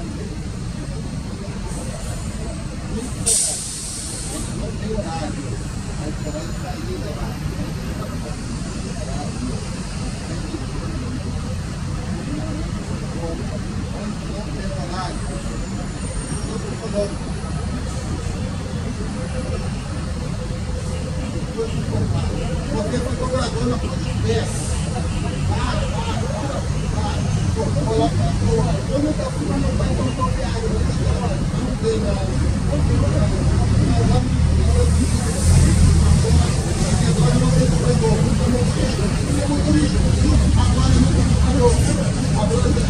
Porque foi cobrador na peça. Coloca a porra. Eu nunca fui, mas não vai colocar o viagem. Não tem, agora não tem corredor. Agora não tem corredor.